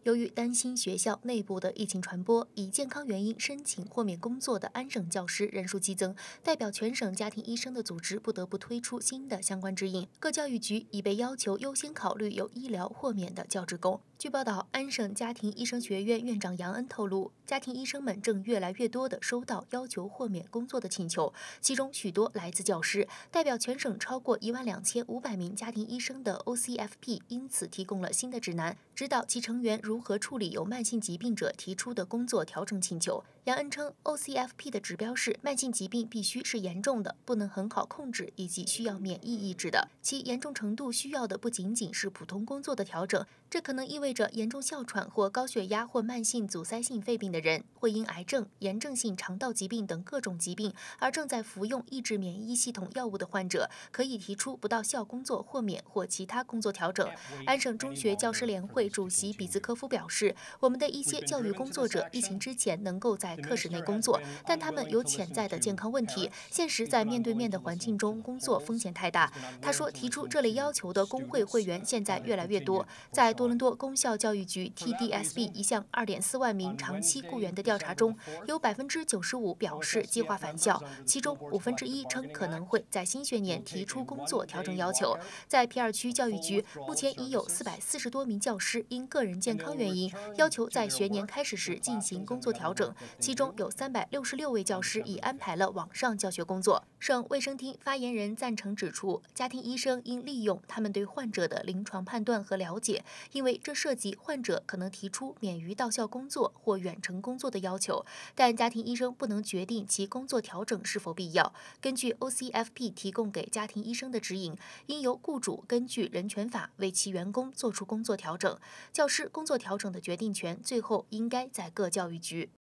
由于担心学校内部的疫情传播，以健康原因申请豁免工作的安省教师人数激增，代表全省家庭医生的组织不得不推出新的相关指引。各教育局已被要求优先考虑有医疗豁免的教职工。据报道，安省家庭医生学院院长杨恩透露，家庭医生们正越来越多地收到要求豁免工作的请求，其中许多来自教师。代表全省超过12500名家庭医生的 OCFP 因此提供了新的指南，指导其成员如何处理有慢性疾病者提出的工作调整请求。杨恩称 ，OCFP 的指标是慢性疾病必须是严重的，不能很好控制，以及需要免疫抑制的。其严重程度需要的不仅仅是普通工作的调整，这可能意味着严重哮喘或高血压或慢性阻塞性肺病的人，会因癌症、炎症性肠道疾病等各种疾病而正在服用抑制免疫系统药物的患者，可以提出不到校工作豁免或其他工作调整。安省中学教师联会主席比兹科夫表示，我们的一些教育工作者疫情之前能够在课室内工作，但他们有潜在的健康问题，现实在面对面的环境中工作风险太大。他说，提出这类要求的工会会员现在越来越多。在多伦多公校教育局 TDSB 一项2.4万名长期雇员的调查中，有95%表示计划返校，其中1%称可能会在新学年提出工作调整要求。在皮尔区教育局，目前已有440多名教师因个人健康原因要求在学年开始时进行工作调整，其中有366位教师已安排了网上教学工作。省卫生厅发言人赞成指出，家庭医生应利用他们对患者的临床判断和了解，因为这涉及患者可能提出免于到校工作或远程工作的要求，但家庭医生不能决定其工作调整是否必要。根据 OCFP 提供给家庭医生的指引，应由雇主根据人权法为其员工做出工作调整，教师工作调整的决定权最后应该在各教育局。